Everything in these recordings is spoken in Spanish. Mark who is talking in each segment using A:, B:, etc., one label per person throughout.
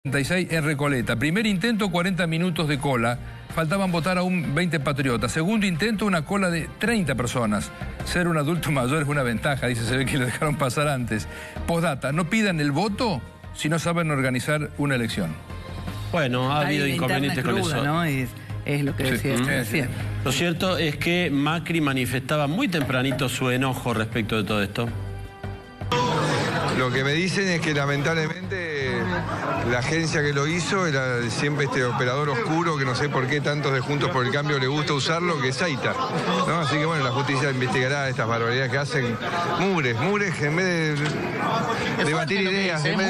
A: 36 en Recoleta. Primer intento, 40 minutos de cola. Faltaban votar aún 20 patriotas. Segundo intento, una cola de 30 personas. Ser un adulto mayor es una ventaja, dice, se ve que lo dejaron pasar antes. Postdata, no pidan el voto si no saben organizar una elección.
B: Bueno, ha habido inconvenientes con eso,
C: ¿no? Es lo que decía recién.
B: Lo cierto es que Macri manifestaba muy tempranito su enojo respecto de todo esto.
D: Lo que me dicen es que lamentablemente la agencia que lo hizo era siempre este operador oscuro que no sé por qué tantos de Juntos por el Cambio le gusta usarlo, que es Aita, ¿no? Así que bueno, la justicia investigará estas barbaridades que hacen mugres, que en vez de debatir ideas, y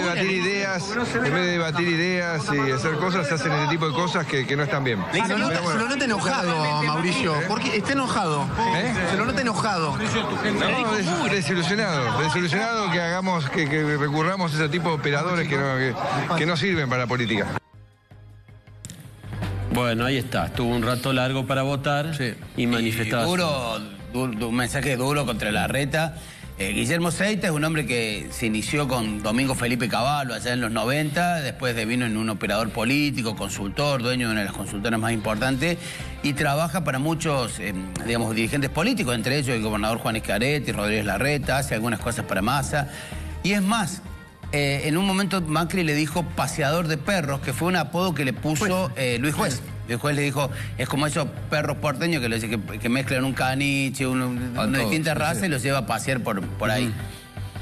D: hacer cosas, hacen este tipo de cosas que no están bien.
E: Se lo nota enojado, Mauricio. ¿Por qué está enojado? Se lo nota enojado.
D: No, desilusionado que hagamos, que recurramos a ese tipo de operadores que no sirven para la política.
B: Bueno, ahí está. Estuvo un rato largo para votar y manifestaba.
F: Un mensaje duro contra Larreta. Guillermo Seita es un hombre que se inició con Domingo Felipe Cavallo allá en los 90, después vino en un operador político, consultor, dueño de una de las consultoras más importantes, y trabaja para muchos, digamos, dirigentes políticos, entre ellos el gobernador Juan Schiaretti, Rodríguez Larreta, hace algunas cosas para Massa. Y es más, en un momento Macri le dijo paseador de perros, que fue un apodo que le puso Luis Juez. El juez le dijo, es como esos perros porteños que mezclan un caniche, una distinta raza y los lleva a pasear por ahí.